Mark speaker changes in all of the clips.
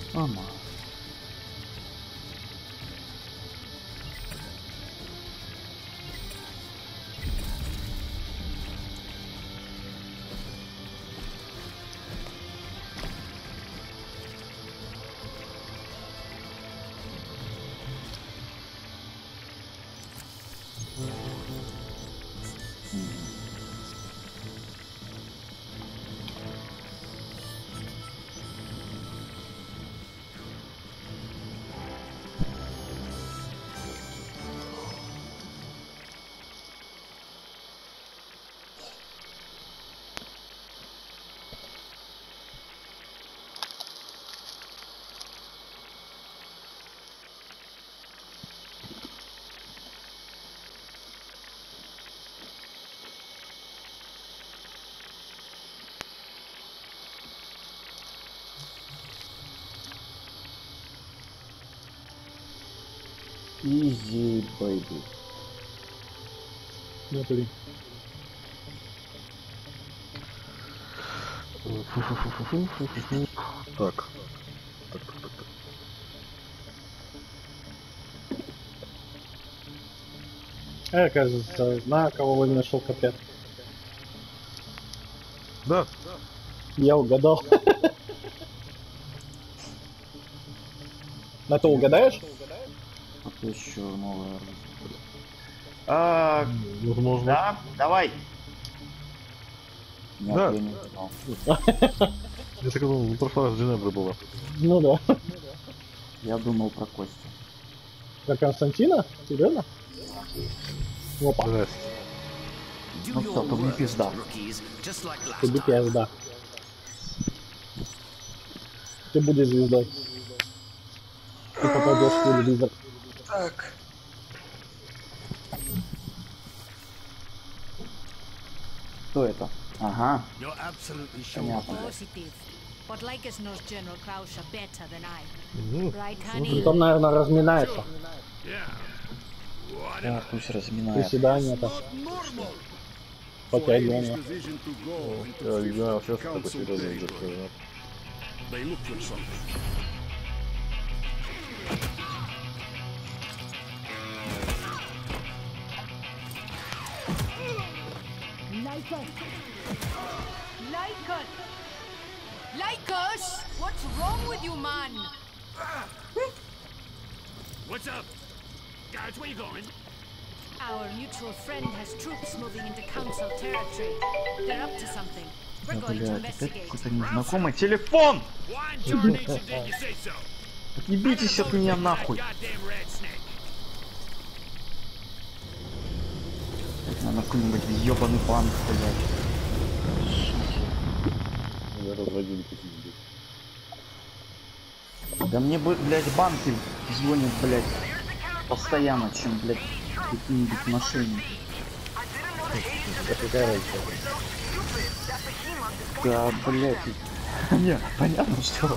Speaker 1: Ама. Easy, baby.
Speaker 2: Смотри.
Speaker 3: Так.
Speaker 2: Кажется, знаю, кого вы нашел капец.
Speaker 3: Да.
Speaker 2: Я угадал. На то угадаешь?
Speaker 1: А то еще новое.
Speaker 3: Возможно.
Speaker 1: Да, давай. Нет,
Speaker 3: Да.
Speaker 1: я не знал.
Speaker 3: Я так думал, прошлый раз Джинебра была.
Speaker 2: Ну да.
Speaker 1: Я думал про Костю.
Speaker 2: Про Константина? Серьезно? Опа.
Speaker 3: Здрасте.
Speaker 1: Ну кто, то мне пизда.
Speaker 2: Тебе пизда. Ты будешь звездой. Ты попадешь в телевизор.
Speaker 1: Так. Кто это? Ага. Понятно.
Speaker 4: But Lycus knows General Croucher better than I. Right,
Speaker 2: Ну,
Speaker 4: honey?
Speaker 2: там, наверное, разминается.
Speaker 1: Да, пусть разминает.
Speaker 2: Приседания-то. Подтягивания.
Speaker 3: Я не знаю, сейчас такой серьезный держу.
Speaker 4: Lycus! What's wrong with you, man?
Speaker 5: What's up? Guards, where you going?
Speaker 4: Our mutual friend has troops moving into council territory. They're up to something. We're
Speaker 1: Ну,
Speaker 4: going to
Speaker 1: блядь, опять
Speaker 4: investigate.
Speaker 1: какой-то незнакомый телефон!
Speaker 5: Why in tarnation did you say so?
Speaker 1: Отъебитесь от меня нахуй!
Speaker 5: Goddamn red snake.
Speaker 1: Надо какой-нибудь ебаный банк, блядь.
Speaker 3: Я разводил какие-нибудь.
Speaker 1: Да мне, блядь, банки звонят, блядь, постоянно, чем, блядь, какие-нибудь мошенники. Да, блядь. Не, понятно, что...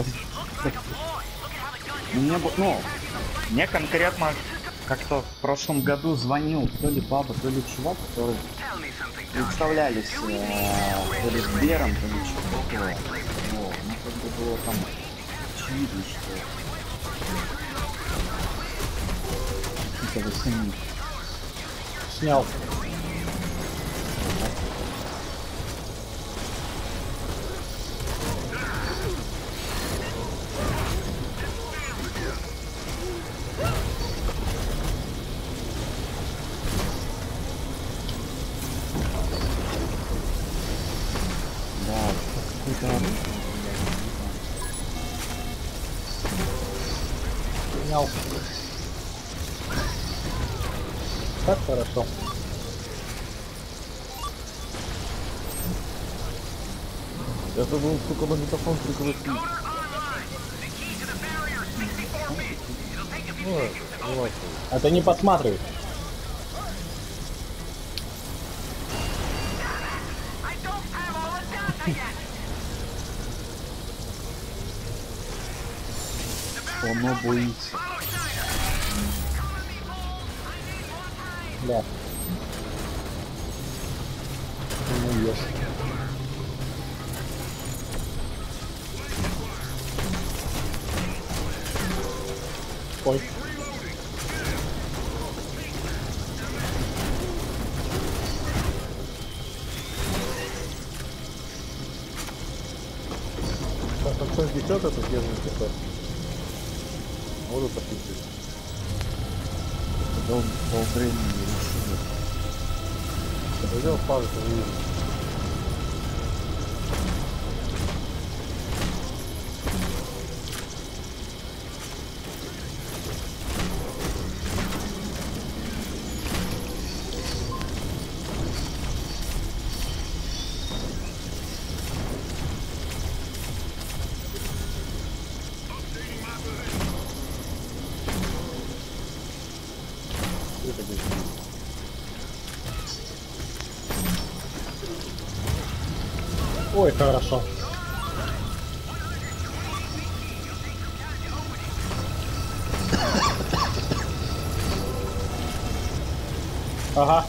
Speaker 1: Мне конкретно как-то в прошлом году звонил то ли баба, то ли чувак, который представлялись то ли Сбером, то ли что-то такое. Вот, ну как бы было там очевидно, что это вы сами.
Speaker 2: Снял. Снял. Так хорошо.
Speaker 3: Я забыл, сука, магнитофон прикрутить. Ой, давай.
Speaker 2: А ты не подсматривай.
Speaker 1: Оно боится.
Speaker 2: Да. Ну, есть. Ой.
Speaker 3: Так, там кто течет, это где же течет? Вот это пиздец.
Speaker 1: Долбрение не решили.
Speaker 3: Пойдем в пару, не вижу. Это где?
Speaker 2: Ой, хорошо. Ага.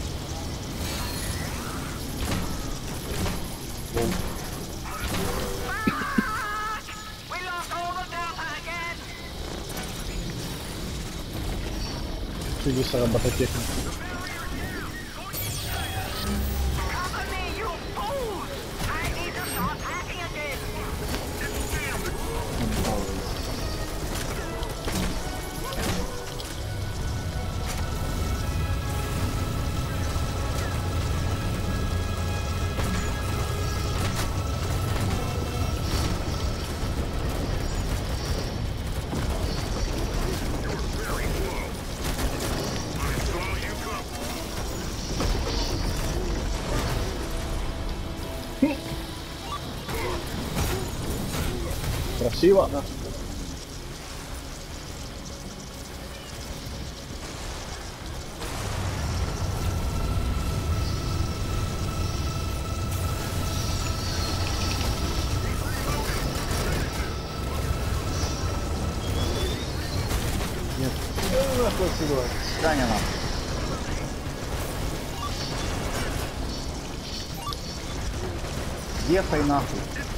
Speaker 2: Чудеса робототехники. Красиво.
Speaker 1: Нет,
Speaker 3: Спасибо.
Speaker 1: Таня нам. Ехай нахуй.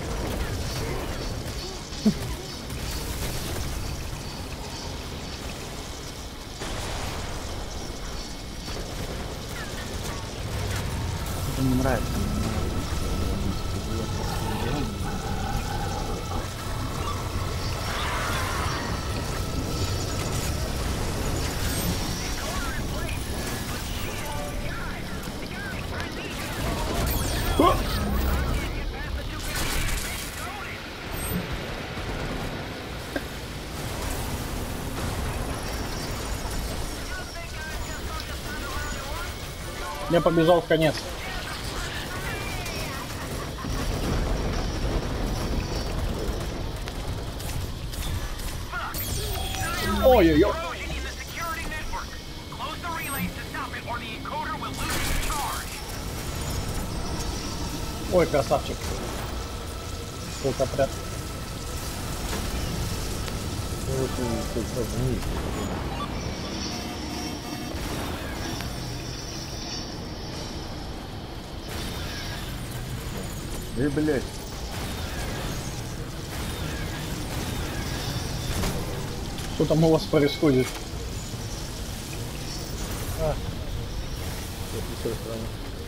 Speaker 1: Это не нравится.
Speaker 2: Я побежал в конец. Ой-ой-ой. Ой, красавчик. Сколько прям.
Speaker 3: Ну, ты вниз.
Speaker 1: Блять.
Speaker 2: Что там у вас происходит?
Speaker 3: С той стороны.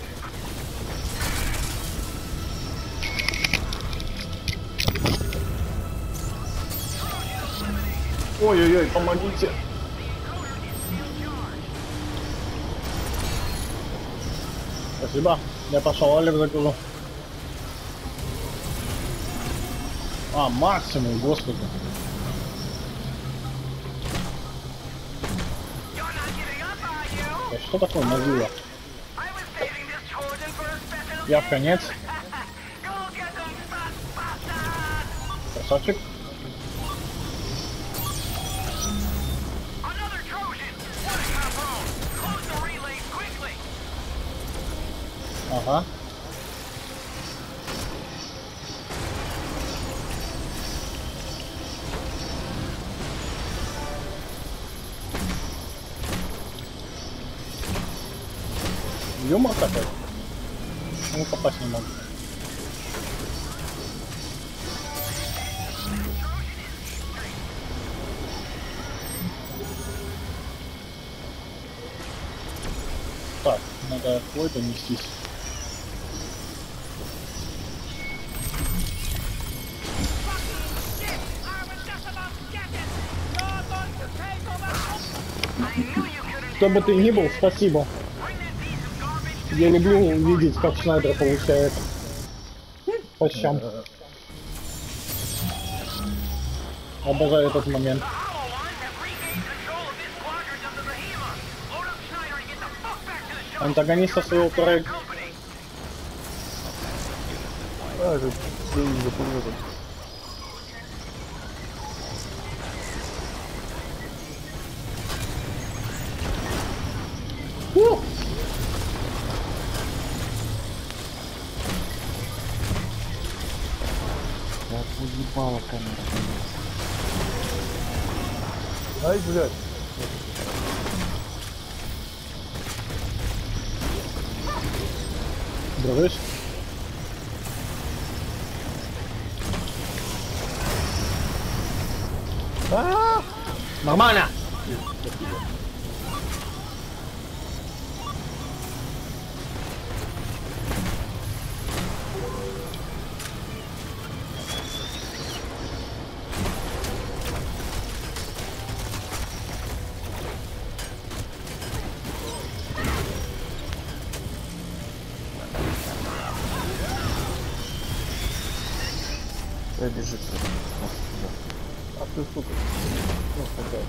Speaker 2: Ой-ой-ой, помогите. Спасибо. Я пошел Олег закажу. А, максимум, господи. А что такое могила? Я в конец. Красавчик. Ага. Юмор такой. Ну, попасть не могу. Надо какой-то нестись. Кто бы ты ни был, спасибо. Я люблю увидеть, как Шнайдер получает по щам. Обожаю этот момент. Антагониста своего турель.
Speaker 3: А, это не запомнил.
Speaker 1: Да уебала камера.
Speaker 3: Ай, блядь.
Speaker 2: Дрожишь? Нормально!
Speaker 1: Бежит.
Speaker 3: Ах ты, сука. Ну, такая,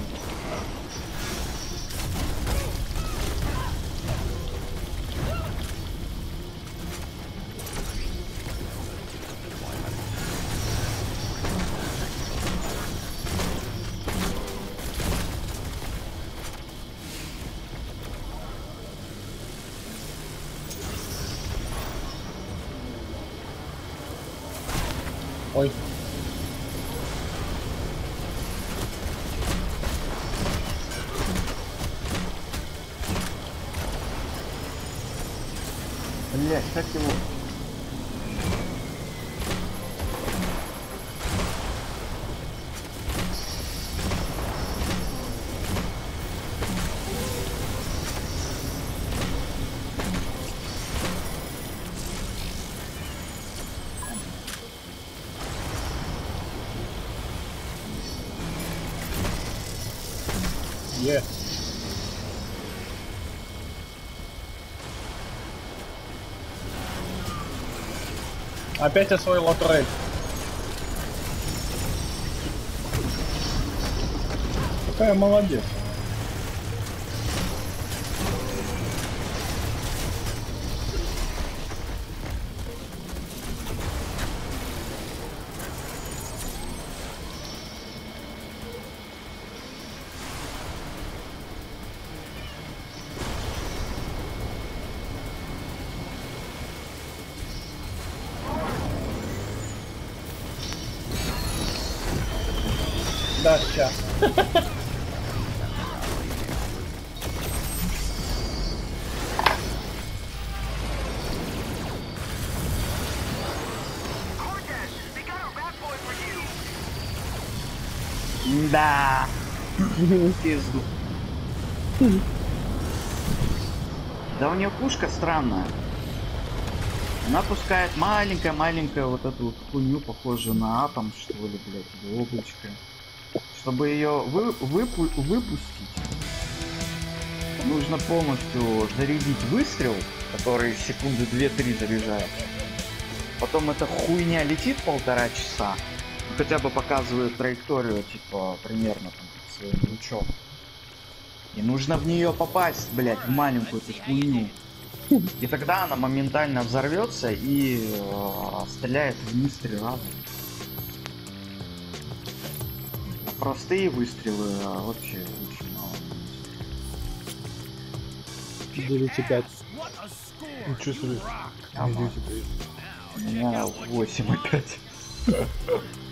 Speaker 2: Ой.
Speaker 1: Блять, как его?
Speaker 2: Е. Опять освоила турель. Какая молодец. Да, сейчас.
Speaker 1: Да. Пизду. Да у нее пушка странная. Она пускает маленькая вот эту вот хуйню, похожую на атом, что ли, блядь, или облачко. Чтобы ее выпустить, нужно полностью зарядить выстрел, который секунды 2-3 заряжает. Потом эта хуйня летит 1,5 часа, хотя бы показывает траекторию, типа, примерно там своим лучом. И нужно в нее попасть, блядь, в маленькую эту хуйню. И тогда она моментально взорвется и стреляет вниз 3 раза. Простые выстрелы вообще очень мало.
Speaker 2: 9,5.
Speaker 3: Ничего себе.
Speaker 1: У меня 8 опять.